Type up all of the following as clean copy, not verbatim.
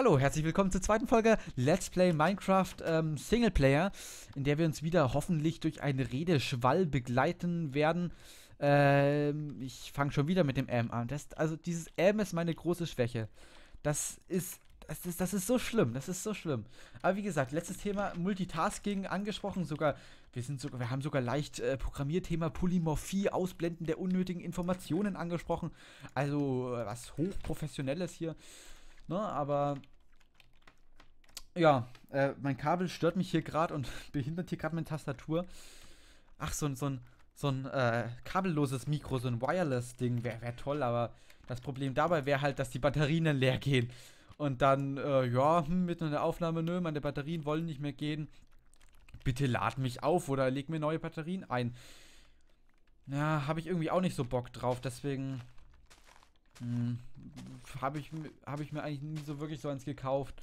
Hallo, herzlich willkommen zur zweiten Folge Let's Play Minecraft Singleplayer, in der wir uns wieder hoffentlich durch einen Redeschwall begleiten werden. Ich fange schon wieder mit dem an. Also dieses ist meine große Schwäche. Das ist so schlimm, das ist so schlimm. Aber wie gesagt, letztes Thema Multitasking angesprochen, wir haben sogar leicht Programmierthema Polymorphie, Ausblenden der unnötigen Informationen angesprochen. Also was hochprofessionelles hier. Ne, aber ja, mein Kabel stört mich hier gerade und behindert hier gerade meine Tastatur. Ach, so ein kabelloses Mikro, so ein Wireless-Ding wär toll, aber das Problem dabei wäre halt, dass die Batterien dann leer gehen. Und dann, mitten in der Aufnahme, nö, meine Batterien wollen nicht mehr gehen. Bitte lad mich auf oder leg mir neue Batterien ein. Ja, habe ich irgendwie auch nicht so Bock drauf, deswegen habe ich mir eigentlich nie so wirklich so eins gekauft.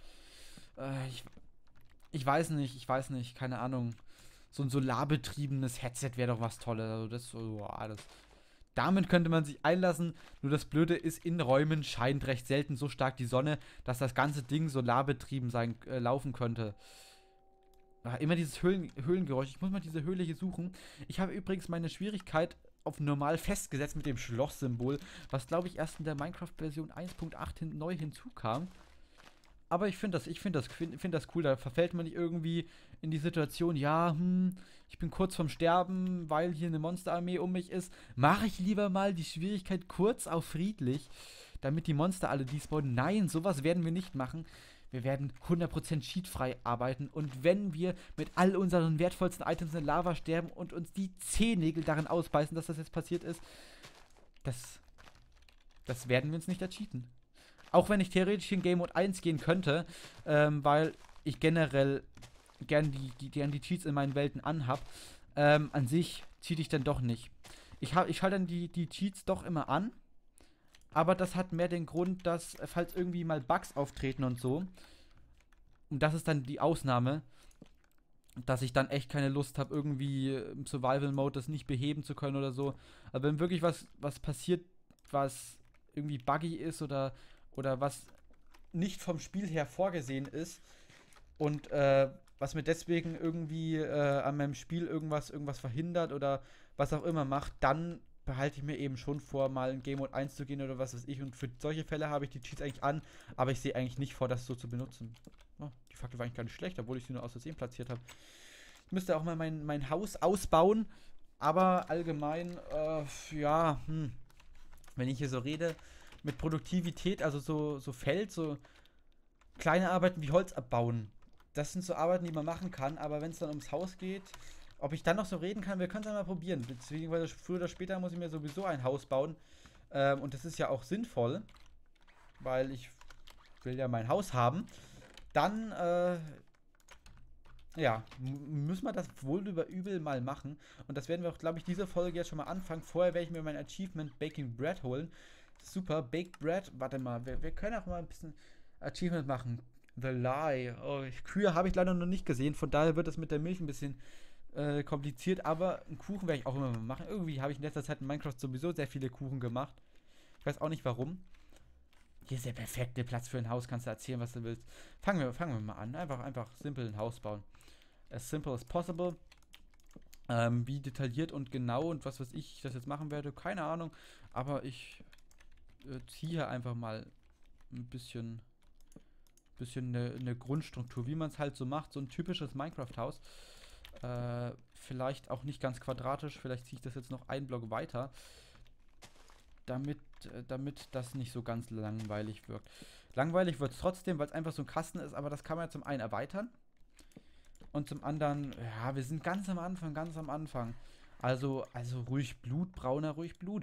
Ich weiß nicht, keine Ahnung. So ein solarbetriebenes Headset wäre doch was Tolles. Also das so, alles. Damit könnte man sich einlassen, nur das Blöde ist, in Räumen scheint recht selten so stark die Sonne, dass das ganze Ding solarbetrieben laufen könnte. Immer dieses Höhlengeräusch. Ich muss mal diese Höhle hier suchen. Ich habe übrigens meine Schwierigkeit auf normal festgesetzt mit dem Schlosssymbol, was glaube ich erst in der Minecraft-Version 1.8 neu hinzukam. Aber ich find das cool, da verfällt man nicht irgendwie in die Situation, ja, ich bin kurz vorm Sterben, weil hier eine Monsterarmee um mich ist. Mache ich lieber mal die Schwierigkeit kurz auf friedlich, damit die Monster alle despawnen. Nein, sowas werden wir nicht machen. Wir werden 100% cheatfrei arbeiten und wenn wir mit all unseren wertvollsten Items in Lava sterben und uns die Zehennägel darin ausbeißen, dass das jetzt passiert ist, das, das werden wir uns nicht ercheaten. Auch wenn ich theoretisch in Game Mode 1 gehen könnte, weil ich generell gern die Cheats in meinen Welten anhab, an sich cheat ich dann doch nicht. Ich schalte dann die Cheats doch immer an, aber das hat mehr den Grund, dass, falls irgendwie mal Bugs auftreten und so, und das ist dann die Ausnahme, dass ich dann echt keine Lust habe, irgendwie im Survival-Mode das nicht beheben zu können oder so. Aber wenn wirklich was passiert, was irgendwie buggy ist oder was nicht vom Spiel her vorgesehen ist und was mir deswegen irgendwie an meinem Spiel irgendwas verhindert oder was auch immer macht, dann behalte ich mir eben schon vor, mal in Game Mode 1 zu gehen oder was weiß ich. Und für solche Fälle habe ich die Cheats eigentlich an, aber ich sehe eigentlich nicht vor, das so zu benutzen. Oh, die Fackel war eigentlich gar nicht schlecht, obwohl ich sie nur aus Versehen platziert habe. Ich müsste auch mal mein Haus ausbauen, aber allgemein, wenn ich hier so rede, mit Produktivität, also so Feld, so kleine Arbeiten wie Holz abbauen. Das sind so Arbeiten, die man machen kann, aber wenn es dann ums Haus geht, ob ich dann noch so reden kann, wir können es einmal probieren. Beziehungsweise früher oder später muss ich mir sowieso ein Haus bauen. Und das ist ja auch sinnvoll, weil ich will ja mein Haus haben. Dann, müssen wir das wohl über übel mal machen. Und das werden wir auch, glaube ich, diese Folge jetzt schon mal anfangen. Vorher werde ich mir mein Achievement Baking Bread holen. Super, Baked Bread. Warte mal, wir können auch mal ein bisschen Achievement machen. The Lie. Oh, Kühe habe ich leider noch nicht gesehen, von daher wird das mit der Milch ein bisschen kompliziert, aber einen Kuchen werde ich auch immer mal machen. Irgendwie habe ich in letzter Zeit in Minecraft sowieso sehr viele Kuchen gemacht. Ich weiß auch nicht warum. Hier ist der perfekte Platz für ein Haus, kannst du erzählen, was du willst. Fangen wir mal an. Einfach simpel ein Haus bauen. As simple as possible. Wie detailliert und genau und was weiß ich das jetzt machen werde, keine Ahnung. Aber ich ziehe hier einfach mal ein bisschen eine Grundstruktur, wie man es halt so macht, so ein typisches Minecraft-Haus. Vielleicht auch nicht ganz quadratisch, vielleicht ziehe ich das jetzt noch einen Block weiter, damit das nicht so ganz langweilig wirkt. Langweilig wird es trotzdem, weil es einfach so ein Kasten ist, aber das kann man ja zum einen erweitern und zum anderen, ja, wir sind ganz am Anfang, ganz am Anfang. Also ruhig Blut, brauner, ruhig Blut.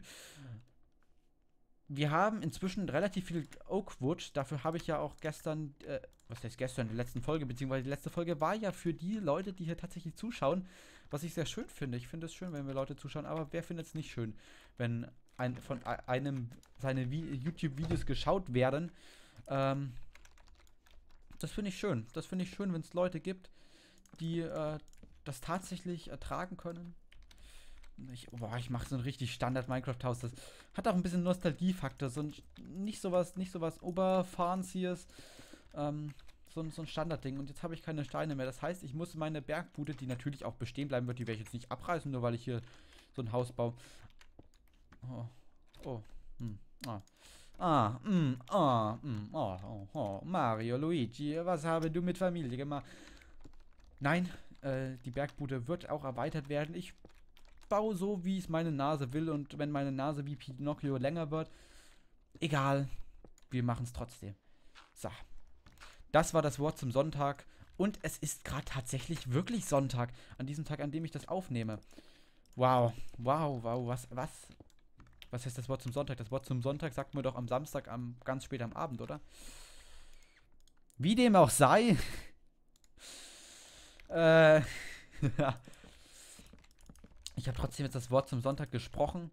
Wir haben inzwischen relativ viel Oakwood. Dafür habe ich ja auch gestern, was heißt gestern, die letzten Folge, beziehungsweise die letzte Folge war ja für die Leute, die hier tatsächlich zuschauen, was ich sehr schön finde. Ich finde es schön, wenn wir Leute zuschauen, aber wer findet es nicht schön, wenn von einem seine YouTube-Videos geschaut werden? Ähm, Das finde ich schön. Das finde ich schön, wenn es Leute gibt, die das tatsächlich ertragen können. Ich mache so ein richtig Standard-Minecraft-Haus. Das hat auch ein bisschen Nostalgiefaktor. So nicht sowas Oberfancyes. So ein Standardding. Und jetzt habe ich keine Steine mehr. Das heißt, ich muss meine Bergbude, die natürlich auch bestehen bleiben wird, die werde ich jetzt nicht abreißen, nur weil ich hier so ein Haus baue. Oh. Oh. Ah. Mario, Luigi, was haben du mit Familie gemacht? Nein, die Bergbude wird auch erweitert werden. Ich baue so, wie es meine Nase will. Und wenn meine Nase wie Pinocchio länger wird, egal, wir machen es trotzdem. So. Das war das Wort zum Sonntag. Und es ist gerade tatsächlich wirklich Sonntag. An diesem Tag, an dem ich das aufnehme. Wow. Was heißt das Wort zum Sonntag? Das Wort zum Sonntag sagt man doch am Samstag, ganz spät am Abend, oder? Wie dem auch sei. Ja. Ich habe trotzdem jetzt das Wort zum Sonntag gesprochen.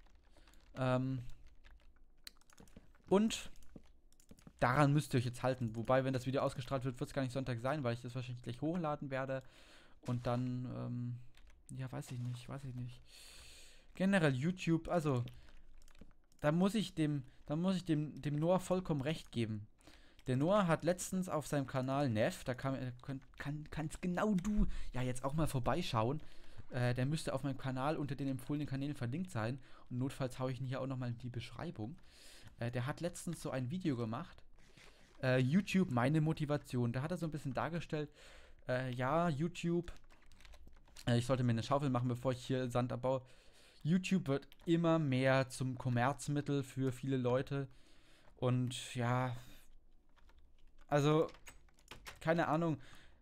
Und daran müsst ihr euch jetzt halten. Wobei, wenn das Video ausgestrahlt wird, wird es gar nicht Sonntag sein, weil ich das wahrscheinlich gleich hochladen werde. Und dann, ja, weiß ich nicht. Generell YouTube, also, da muss ich dem Noah vollkommen recht geben. Der Noah hat letztens auf seinem Kanal Neff, da kannst genau du ja jetzt auch mal vorbeischauen. Der müsste auf meinem Kanal unter den empfohlenen Kanälen verlinkt sein. Und notfalls haue ich ihn hier auch nochmal in die Beschreibung. Der hat letztens so ein Video gemacht. YouTube, meine Motivation. Da hat er so ein bisschen dargestellt, ja, YouTube, ich sollte mir eine Schaufel machen, bevor ich hier Sand abbaue. YouTube wird immer mehr zum Kommerzmittel für viele Leute. Und ja, also, keine Ahnung,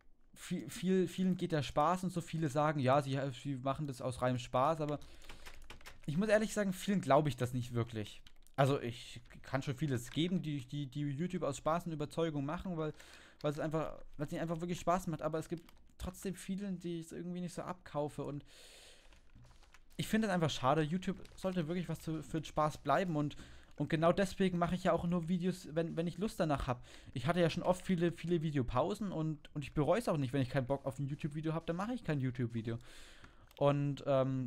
vielen geht der Spaß und so, viele sagen, ja, sie machen das aus reinem Spaß, aber ich muss ehrlich sagen, vielen glaube ich das nicht wirklich. Also ich kann schon vieles geben, die YouTube aus Spaß und Überzeugung machen, weil es ihnen einfach wirklich Spaß macht, aber es gibt trotzdem vielen, die ich es irgendwie nicht so abkaufe und ich finde es einfach schade. YouTube sollte wirklich was für den Spaß bleiben und genau deswegen mache ich ja auch nur Videos, wenn ich Lust danach habe. Ich hatte ja schon oft viele Videopausen und ich bereue es auch nicht, wenn ich keinen Bock auf ein YouTube-Video habe, dann mache ich kein YouTube-Video. Und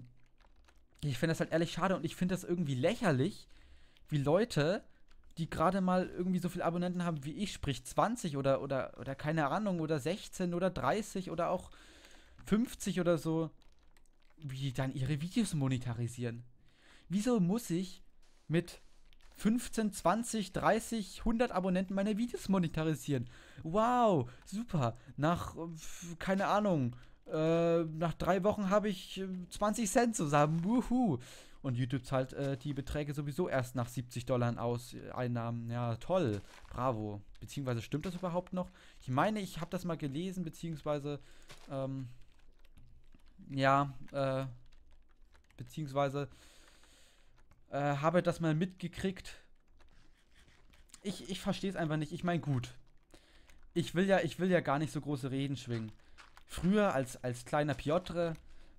ich finde das halt ehrlich schade und ich finde das irgendwie lächerlich, wie Leute, die gerade mal irgendwie so viele Abonnenten haben wie ich, sprich 20 oder keine Ahnung, oder 16 oder 30 oder auch 50 oder so, wie die dann ihre Videos monetarisieren. Wieso muss ich mit 15, 20, 30, 100 Abonnenten meine Videos monetarisieren? Wow, super. Keine Ahnung, nach 3 Wochen habe ich 20 Cent zusammen. Wuhu. Und YouTube zahlt die Beträge sowieso erst nach $70 aus, Einnahmen. Ja, toll. Bravo. Beziehungsweise stimmt das überhaupt noch? Ich meine, ich habe das mal gelesen, beziehungsweise, habe das mal mitgekriegt. Ich verstehe es einfach nicht. Ich meine, gut. Ich will ja gar nicht so große Reden schwingen. Früher als kleiner Piotr,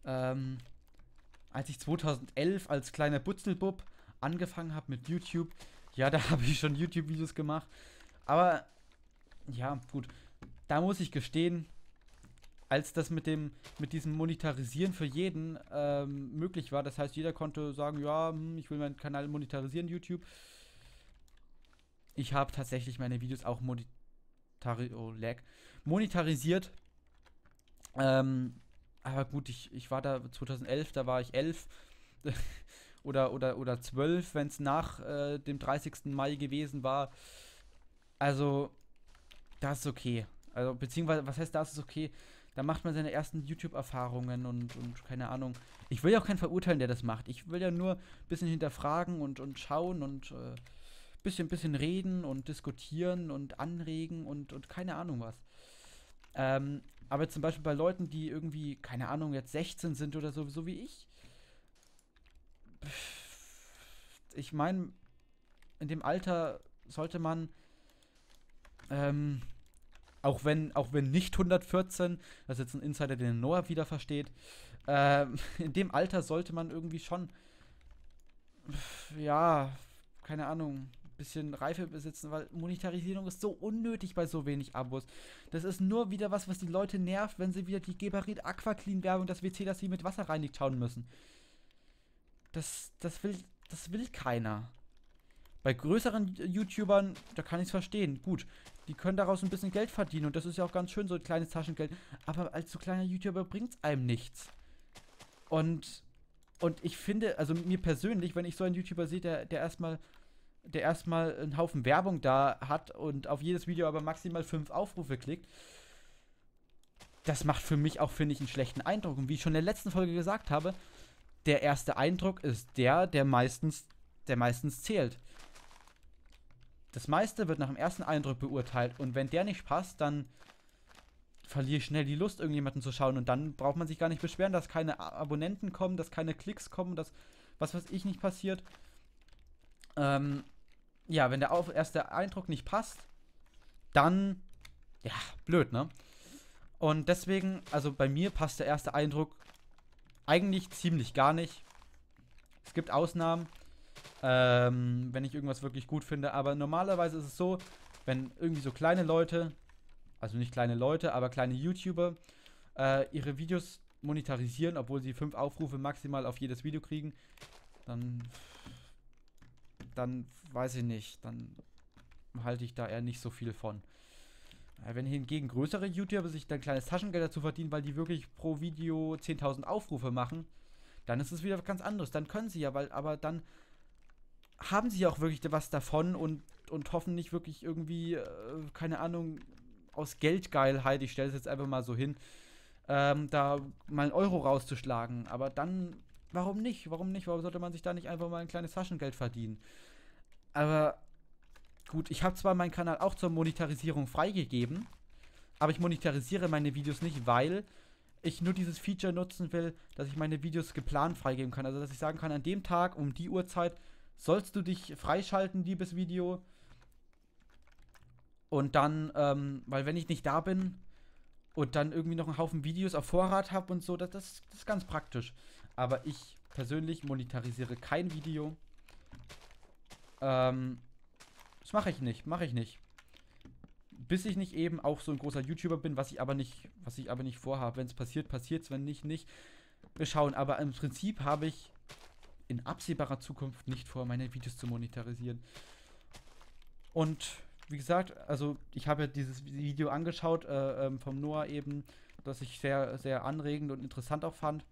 als ich 2011 als kleiner Butzelbub angefangen habe mit YouTube, ja, da habe ich schon YouTube-Videos gemacht. Aber, ja, gut. Da muss ich gestehen, als das mit diesem Monetarisieren für jeden möglich war, das heißt, jeder konnte sagen, ja, ich will meinen Kanal monetarisieren, YouTube. Ich habe tatsächlich meine Videos auch monetarisiert. Aber gut, ich war da 2011, da war ich 11 oder 12, wenn es nach dem 30. Mai gewesen war. Also, das ist okay. Also, beziehungsweise, was heißt, das ist okay? Da macht man seine ersten YouTube-Erfahrungen und keine Ahnung. Ich will ja auch keinen verurteilen, der das macht. Ich will ja nur ein bisschen hinterfragen und schauen und bisschen reden und diskutieren und anregen und keine Ahnung was. Aber zum Beispiel bei Leuten, die irgendwie, keine Ahnung, jetzt 16 sind oder so wie ich. Ich meine, in dem Alter sollte man, auch wenn nicht 114, das ist jetzt ein Insider, den Noah wieder versteht, in dem Alter sollte man irgendwie schon, ja, keine Ahnung, bisschen Reife besitzen, weil Monetarisierung ist so unnötig bei so wenig Abos. Das ist nur wieder was die Leute nervt, wenn sie wieder die Geberit Aquaclean Werbung, das WC, das sie mit Wasser reinigt, schauen müssen. Das will keiner. Bei größeren YouTubern, da kann ich es verstehen. Gut, die können daraus ein bisschen Geld verdienen und das ist ja auch ganz schön, so ein kleines Taschengeld. Aber als so kleiner YouTuber bringt es einem nichts. Und, und ich finde, also mir persönlich, wenn ich so einen YouTuber sehe, der erstmal einen Haufen Werbung da hat und auf jedes Video aber maximal 5 Aufrufe klickt, das macht für mich auch, finde ich, einen schlechten Eindruck. Und wie ich schon in der letzten Folge gesagt habe, der erste Eindruck ist der meistens zählt. Das meiste wird nach dem ersten Eindruck beurteilt und wenn der nicht passt, dann verliere ich schnell die Lust, irgendjemanden zu schauen und dann braucht man sich gar nicht beschweren, dass keine Abonnenten kommen, dass keine Klicks kommen, dass was weiß ich nicht passiert. Ja, wenn der erste Eindruck nicht passt, dann, ja, blöd, ne? Und deswegen, also bei mir passt der erste Eindruck eigentlich ziemlich gar nicht. Es gibt Ausnahmen, wenn ich irgendwas wirklich gut finde. Aber normalerweise ist es so, wenn irgendwie so kleine Leute, also nicht kleine Leute, aber kleine YouTuber, ihre Videos monetarisieren, obwohl sie 5 Aufrufe maximal auf jedes Video kriegen, dann weiß ich nicht, dann halte ich da eher nicht so viel von. Wenn hingegen größere YouTuber sich dann kleines Taschengeld dazu verdienen, weil die wirklich pro Video 10.000 Aufrufe machen, dann ist es wieder was ganz anderes. Dann können sie ja, aber dann haben sie ja auch wirklich was davon und hoffen nicht wirklich irgendwie, keine Ahnung, aus Geldgeilheit, ich stelle es jetzt einfach mal so hin, da mal einen Euro rauszuschlagen. Aber dann, warum nicht? Warum nicht? Warum sollte man sich da nicht einfach mal ein kleines Taschengeld verdienen? Aber gut, ich habe zwar meinen Kanal auch zur Monetarisierung freigegeben, aber ich monetarisiere meine Videos nicht, weil ich nur dieses Feature nutzen will, dass ich meine Videos geplant freigeben kann. Also, dass ich sagen kann, an dem Tag um die Uhrzeit sollst du dich freischalten, liebes Video. Und dann, weil wenn ich nicht da bin und dann irgendwie noch einen Haufen Videos auf Vorrat habe und so, das ist ganz praktisch. Aber ich persönlich monetarisiere kein Video. Das mache ich nicht. Bis ich nicht eben auch so ein großer YouTuber bin, was ich aber nicht vorhabe. Wenn es passiert, passiert es, wenn nicht, nicht. Wir schauen, aber im Prinzip habe ich in absehbarer Zukunft nicht vor, meine Videos zu monetarisieren. Und wie gesagt, also ich habe ja dieses Video angeschaut vom Noah eben, das ich sehr, sehr anregend und interessant auch fand.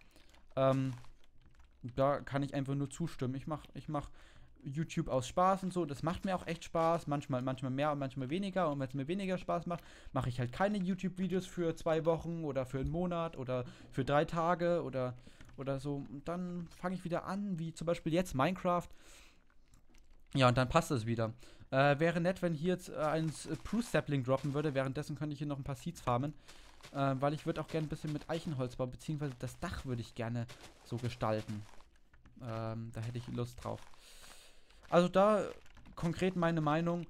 Da kann ich einfach nur zustimmen. Ich mach YouTube aus Spaß und so. Das macht mir auch echt Spaß. Manchmal mehr und manchmal weniger. Und wenn es mir weniger Spaß macht, mache ich halt keine YouTube-Videos für 2 Wochen oder für einen Monat oder für 3 Tage oder so. Und dann fange ich wieder an, wie zum Beispiel jetzt Minecraft. Ja, und dann passt es wieder. Wäre nett, wenn hier jetzt ein Spruce Sapling droppen würde. Währenddessen könnte ich hier noch ein paar Seeds farmen. Weil ich würde auch gerne ein bisschen mit Eichenholz bauen. Beziehungsweise das Dach würde ich gerne so gestalten. Da hätte ich Lust drauf. Also da konkret meine Meinung.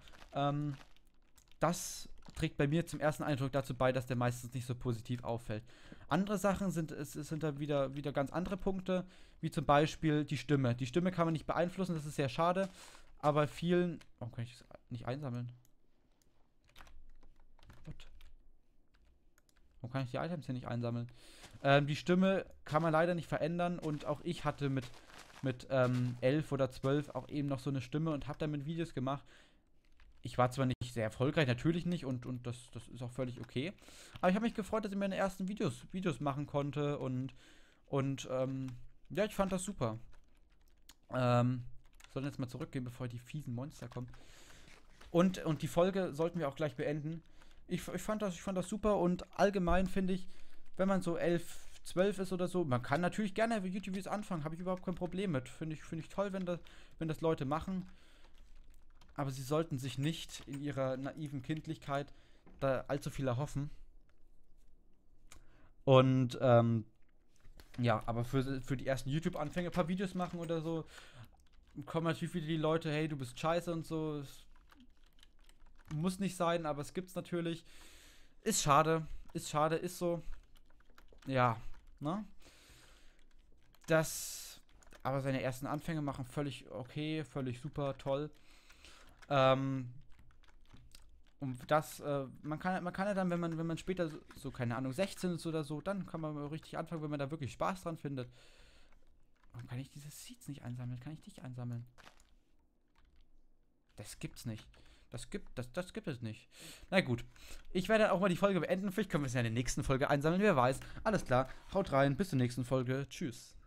Das trägt bei mir zum ersten Eindruck dazu bei, dass der meistens nicht so positiv auffällt. Andere Sachen sind da wieder ganz andere Punkte, wie zum Beispiel die Stimme. Die Stimme kann man nicht beeinflussen, das ist sehr schade. Aber vielen... Warum kann ich das nicht einsammeln? What? Warum kann ich die Items hier nicht einsammeln? Die Stimme kann man leider nicht verändern und auch ich hatte mit 11 oder 12 auch eben noch so eine Stimme und habe damit Videos gemacht. Ich war zwar nicht sehr erfolgreich, natürlich nicht, und das ist auch völlig okay. Aber ich habe mich gefreut, dass ich meine ersten Videos machen konnte und ja, ich fand das super. Sollen jetzt mal zurückgehen, bevor die fiesen Monster kommen. Und die Folge sollten wir auch gleich beenden. Ich fand das super und allgemein finde ich, wenn man so 11, 12 ist oder so, man kann natürlich gerne YouTube-Videos anfangen, habe ich überhaupt kein Problem mit. Finde ich toll, wenn das Leute machen. Aber sie sollten sich nicht in ihrer naiven Kindlichkeit da allzu viel erhoffen. Und, ja, aber für die ersten YouTube-Anfänger ein paar Videos machen oder so, kommen natürlich wieder die Leute, hey, du bist scheiße und so. Es muss nicht sein, aber es gibt's natürlich. Ist schade, ist so. Ja, ne? Aber seine ersten Anfänge machen völlig okay, völlig super, toll. Und das, man kann ja dann, wenn man später so, keine Ahnung, 16 ist oder so, dann kann man mal richtig anfangen, wenn man da wirklich Spaß dran findet. Warum kann ich diese Seeds nicht einsammeln? Kann ich dich einsammeln? Das gibt's nicht. Das gibt es nicht. Na gut. Ich werde auch mal die Folge beenden. Vielleicht können wir es ja in der nächsten Folge einsammeln. Wer weiß. Alles klar. Haut rein. Bis zur nächsten Folge. Tschüss.